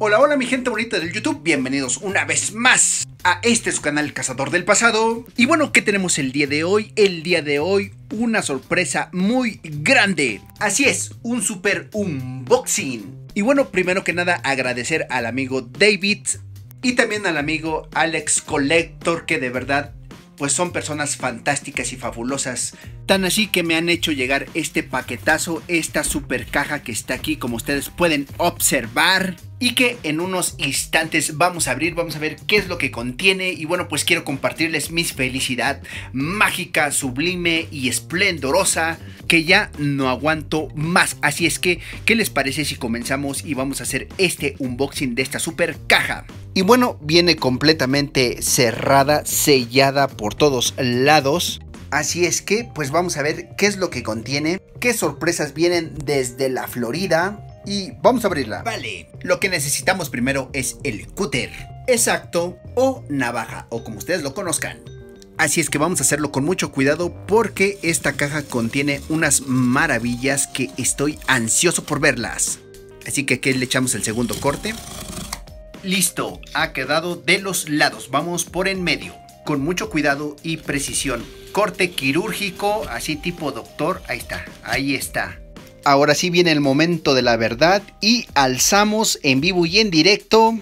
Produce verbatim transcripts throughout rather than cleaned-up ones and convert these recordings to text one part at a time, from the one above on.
Hola, hola mi gente bonita del YouTube, bienvenidos una vez más a este su canal Cazador del Pasado. Y bueno, ¿qué tenemos el día de hoy? El día de hoy una sorpresa muy grande. Así es, un super unboxing. Y bueno, primero que nada agradecer al amigo David y también al amigo Alex Collector, que de verdad pues son personas fantásticas y fabulosas. Tan así que me han hecho llegar este paquetazo, esta super caja que está aquí, como ustedes pueden observar, y que en unos instantes vamos a abrir, vamos a ver qué es lo que contiene. Y bueno, pues quiero compartirles mi felicidad mágica, sublime y esplendorosa, que ya no aguanto más. Así es que, ¿qué les parece si comenzamos y vamos a hacer este unboxing de esta super caja? Y bueno, viene completamente cerrada, sellada por todos lados. Así es que, pues vamos a ver qué es lo que contiene, qué sorpresas vienen desde la Florida. Y vamos a abrirla. Vale, lo que necesitamos primero es el cúter exacto o navaja, o como ustedes lo conozcan. Así es que vamos a hacerlo con mucho cuidado porque esta caja contiene unas maravillas que estoy ansioso por verlas. Así que aquí le echamos el segundo corte. Listo, ha quedado de los lados, vamos por en medio, con mucho cuidado y precisión. Corte quirúrgico, así tipo doctor, ahí está, ahí está. Ahora sí viene el momento de la verdad y alzamos en vivo y en directo.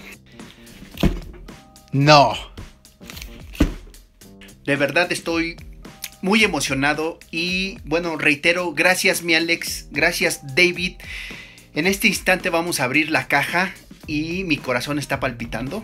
No. De verdad estoy muy emocionado y bueno, reitero, gracias mi Alex, gracias David. En este instante vamos a abrir la caja y mi corazón está palpitando.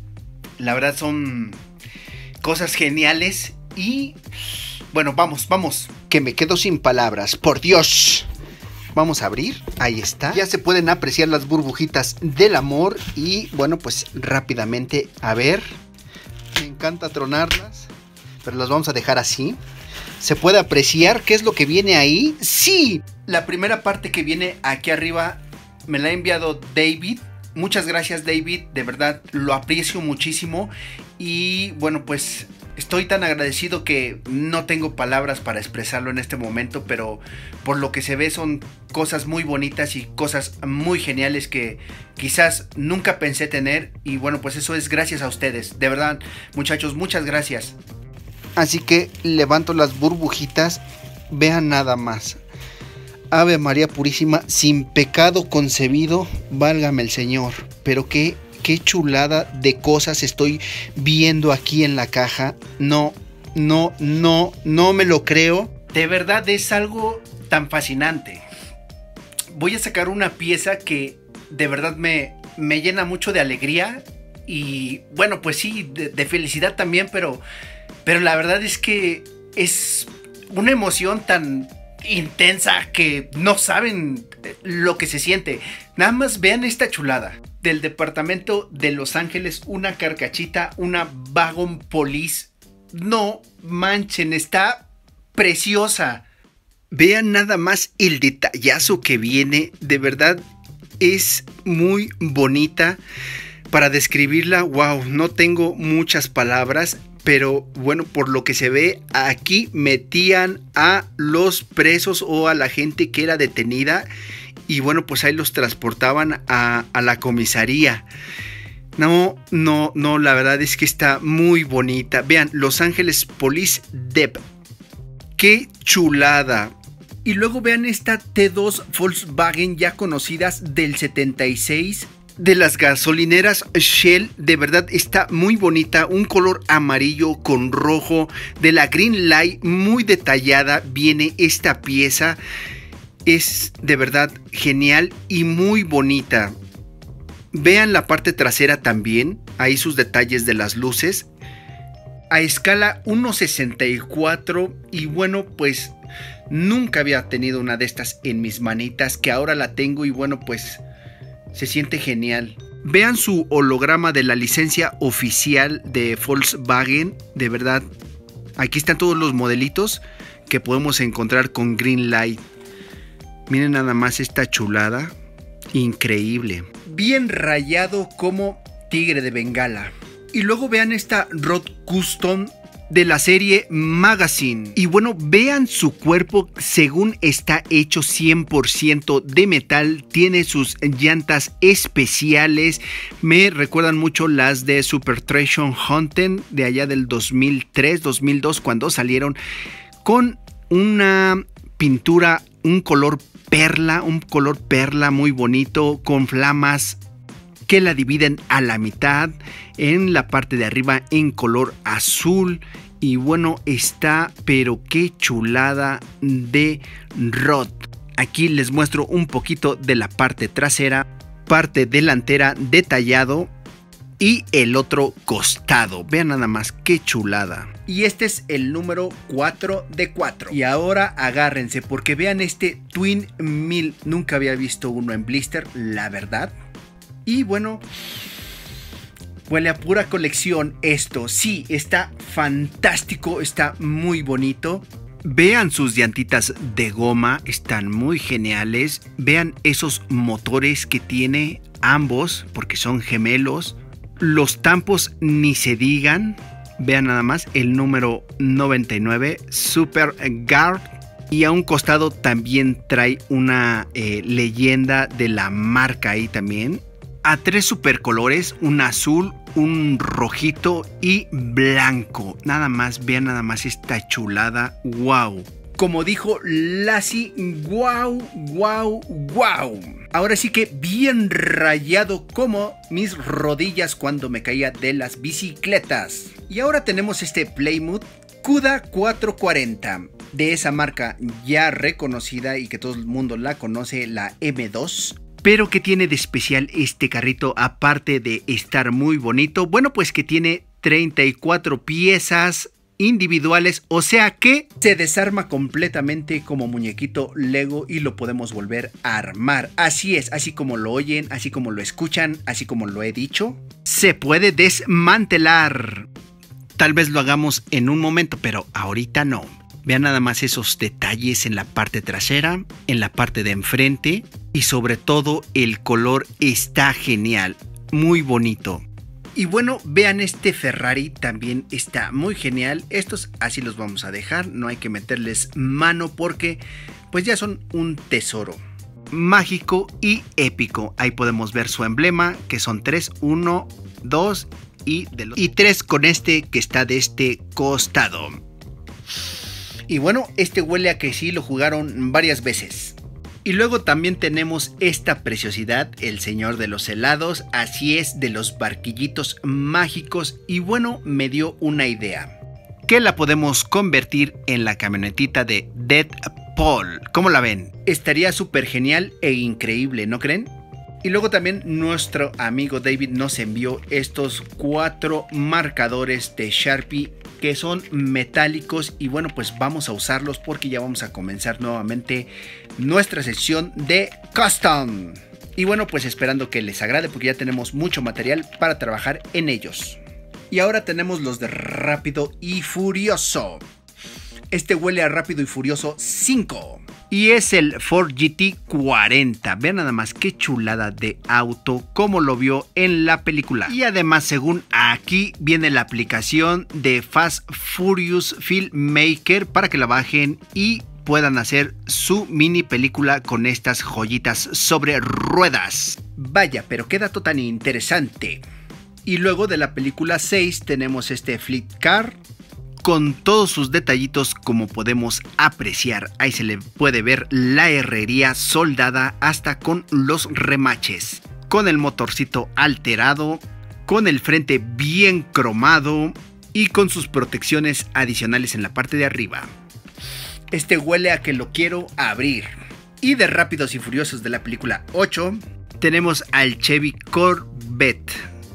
La verdad son cosas geniales y bueno, vamos, vamos. Que me quedo sin palabras, por Dios. Vamos a abrir, ahí está. Ya se pueden apreciar las burbujitas del amor y bueno, pues rápidamente a ver. Me encanta tronarlas, pero las vamos a dejar así. ¿Se puede apreciar qué es lo que viene ahí? ¡Sí! La primera parte que viene aquí arriba me la ha enviado David. Muchas gracias David, de verdad lo aprecio muchísimo. Y bueno, pues estoy tan agradecido que no tengo palabras para expresarlo en este momento, pero por lo que se ve son cosas muy bonitas y cosas muy geniales que quizás nunca pensé tener. Y bueno, pues eso es gracias a ustedes. De verdad, muchachos, muchas gracias. Así que levanto las burbujitas. Vean nada más. Ave María Purísima, sin pecado concebido, válgame el Señor. Pero qué... Qué chulada de cosas estoy viendo aquí en la caja. No, no, no, no me lo creo. De verdad es algo tan fascinante. Voy a sacar una pieza que de verdad me, me llena mucho de alegría. Y bueno, pues sí, de, de felicidad también. Pero, pero la verdad es que es una emoción tan intensa que no saben lo que se siente. Nada más vean esta chulada. Del departamento de Los Ángeles, una carcachita, una Wagon Police. No manchen, está preciosa. Vean nada más el detallazo que viene. De verdad es muy bonita. Para describirla, wow, no tengo muchas palabras. Pero bueno, por lo que se ve, aquí metían a los presos o a la gente que era detenida. Y bueno, pues ahí los transportaban a, a la comisaría. No, no, no, la verdad es que está muy bonita. Vean, Los Ángeles Police Dep. ¡Qué chulada! Y luego vean esta T dos Volkswagen ya conocidas del setenta y seis. De las gasolineras Shell, de verdad está muy bonita. Un color amarillo con rojo. De la Green Light, muy detallada viene esta pieza. Es de verdad genial y muy bonita. Vean la parte trasera también. Ahí sus detalles de las luces. A escala uno sesenta y cuatro. Y bueno, pues nunca había tenido una de estas en mis manitas, que ahora la tengo y bueno, pues se siente genial. Vean su holograma de la licencia oficial de Volkswagen. De verdad, aquí están todos los modelitos que podemos encontrar con Green Light. Miren nada más esta chulada. Increíble. Bien rayado como tigre de Bengala. Y luego vean esta Road Custom de la serie Magazine. Y bueno, vean su cuerpo, según está hecho cien por ciento de metal, tiene sus llantas especiales, me recuerdan mucho las de Super Treasure Hunting de allá del dos mil tres, dos mil dos, cuando salieron con una pintura, un color perla, un color perla muy bonito, con flamas que la dividen a la mitad, en la parte de arriba en color azul. Y bueno, está, pero qué chulada de Rod. Aquí les muestro un poquito de la parte trasera, parte delantera detallado y el otro costado. Vean nada más qué chulada. Y este es el número cuatro de cuatro. Y ahora agárrense porque vean este Twin Mill. Nunca había visto uno en blister, la verdad. Y bueno, huele a pura colección esto. Sí, está fantástico, está muy bonito. Vean sus llantitas de goma, están muy geniales. Vean esos motores que tiene ambos, porque son gemelos. Los tampos ni se digan. Vean nada más el número noventa y nueve, Super Guard. Y a un costado también trae una eh, leyenda de la marca ahí también. A tres supercolores, un azul, un rojito y blanco. Nada más, vean nada más esta chulada. ¡Wow! Como dijo Lassie, ¡wow, wow, wow! Ahora sí que bien rayado como mis rodillas cuando me caía de las bicicletas. Y ahora tenemos este Plymouth Cuda cuatrocientos cuarenta. De esa marca ya reconocida y que todo el mundo la conoce, la eme dos. Pero ¿qué tiene de especial este carrito aparte de estar muy bonito? Bueno, pues que tiene treinta y cuatro piezas individuales, o sea que se desarma completamente como muñequito Lego y lo podemos volver a armar. Así es, así como lo oyen, así como lo escuchan, así como lo he dicho, se puede desmantelar. Tal vez lo hagamos en un momento, pero ahorita no. Vean nada más esos detalles en la parte trasera, en la parte de enfrente y sobre todo el color está genial, muy bonito. Y bueno, vean este Ferrari, también está muy genial. Estos así los vamos a dejar, no hay que meterles mano porque pues ya son un tesoro. Mágico y épico, ahí podemos ver su emblema que son tres, uno, dos y, de los... y tres con este que está de este costado. Y bueno, este huele a que sí lo jugaron varias veces. Y luego también tenemos esta preciosidad, el señor de los helados, así es, de los barquillitos mágicos. Y bueno, me dio una idea, que la podemos convertir en la camionetita de Deadpool. ¿Cómo la ven? Estaría súper genial e increíble, ¿no creen? Y luego también nuestro amigo David nos envió estos cuatro marcadores de Sharpie que son metálicos y bueno, pues vamos a usarlos porque ya vamos a comenzar nuevamente nuestra sección de Custom. Y bueno, pues esperando que les agrade porque ya tenemos mucho material para trabajar en ellos. Y ahora tenemos los de Rápido y Furioso. Este huele a Rápido y Furioso cinco. Y es el Ford G T cuarenta. Vean nada más qué chulada de auto, como lo vio en la película. Y además, según aquí, viene la aplicación de Fast Furious Filmmaker para que la bajen y puedan hacer su mini película con estas joyitas sobre ruedas. Vaya, pero qué dato tan interesante. Y luego de la película seis tenemos este Fleet Car con todos sus detallitos, como podemos apreciar. Ahí se le puede ver la herrería soldada hasta con los remaches, con el motorcito alterado, con el frente bien cromado y con sus protecciones adicionales en la parte de arriba. Este huele a que lo quiero abrir. Y de Rápidos y Furiosos de la película ocho tenemos al Chevy Corvette,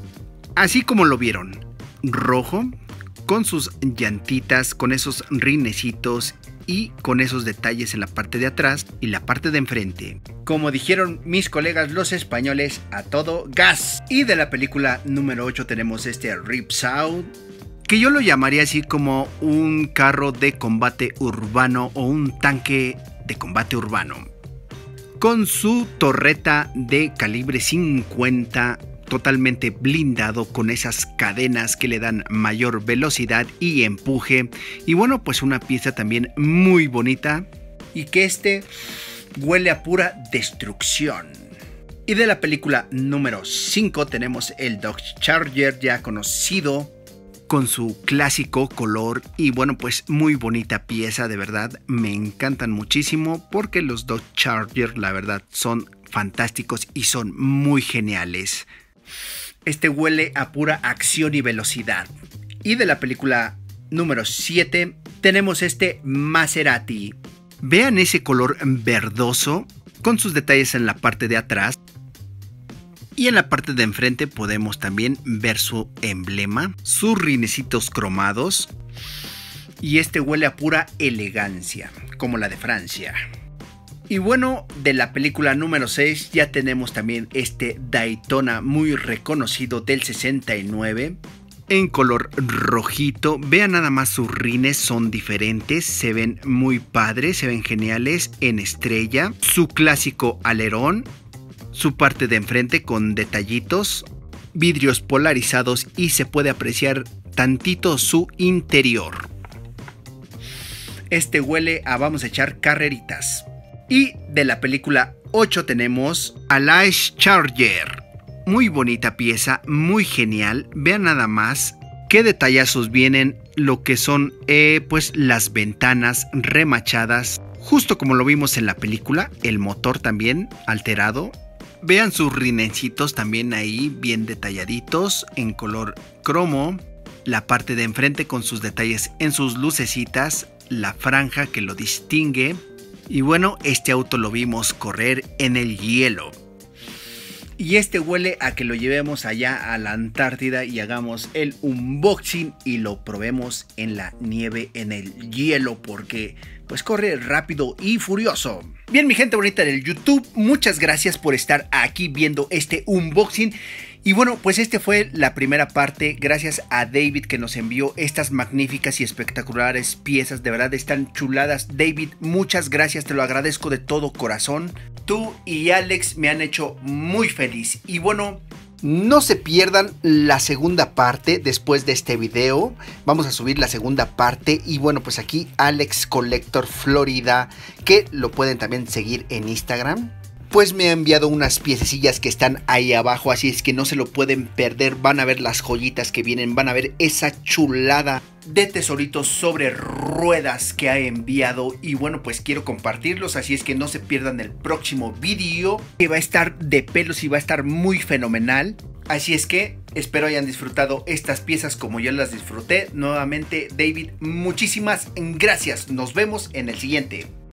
así como lo vieron, rojo, con sus llantitas, con esos rinecitos y con esos detalles en la parte de atrás y la parte de enfrente. Como dijeron mis colegas los españoles, a todo gas. Y de la película número ocho tenemos este Rips Out, que yo lo llamaría así como un carro de combate urbano o un tanque de combate urbano, con su torreta de calibre cincuenta totalmente blindado con esas cadenas que le dan mayor velocidad y empuje. Y bueno, pues una pieza también muy bonita y que este huele a pura destrucción. Y de la película número cinco tenemos el Dodge Charger, ya conocido con su clásico color y bueno, pues muy bonita pieza, de verdad me encantan muchísimo porque los Dodge Charger la verdad son fantásticos y son muy geniales. Este huele a pura acción y velocidad. Y de la película número siete tenemos este Maserati. Vean ese color verdoso con sus detalles en la parte de atrás. Y en la parte de enfrente podemos también ver su emblema, sus rinecitos cromados. Y este huele a pura elegancia, como la de Francia. Y bueno, de la película número seis ya tenemos también este Daytona muy reconocido del sesenta y nueve. En color rojito, vean nada más sus rines son diferentes, se ven muy padres, se ven geniales en estrella. Su clásico alerón. Su parte de enfrente con detallitos, vidrios polarizados y se puede apreciar tantito su interior. Este huele a vamos a echar carreritas. Y de la película ocho tenemos a la Charger. Muy bonita pieza, muy genial. Vean nada más qué detallazos vienen lo que son eh, pues las ventanas remachadas. Justo como lo vimos en la película, el motor también alterado. Vean sus rinecitos también ahí bien detalladitos en color cromo. La parte de enfrente con sus detalles en sus lucecitas. La franja que lo distingue. Y bueno, este auto lo vimos correr en el hielo. Y este huele a que lo llevemos allá a la Antártida y hagamos el unboxing y lo probemos en la nieve, en el hielo, porque pues corre rápido y furioso. Bien, mi gente bonita del YouTube, muchas gracias por estar aquí viendo este unboxing. Y bueno, pues este fue la primera parte, gracias a David que nos envió estas magníficas y espectaculares piezas, de verdad están chuladas. David, muchas gracias, te lo agradezco de todo corazón. Tú y Alex me han hecho muy feliz. Y bueno, no se pierdan la segunda parte después de este video. Vamos a subir la segunda parte. Y bueno, pues aquí Alex Collector Florida, que lo pueden también seguir en Instagram, pues me ha enviado unas piececillas que están ahí abajo, así es que no se lo pueden perder. Van a ver las joyitas que vienen, van a ver esa chulada de tesoritos sobre ruedas que ha enviado. Y bueno, pues quiero compartirlos, así es que no se pierdan el próximo vídeo, que va a estar de pelos y va a estar muy fenomenal. Así es que espero hayan disfrutado estas piezas como yo las disfruté. Nuevamente, David, muchísimas gracias. Nos vemos en el siguiente.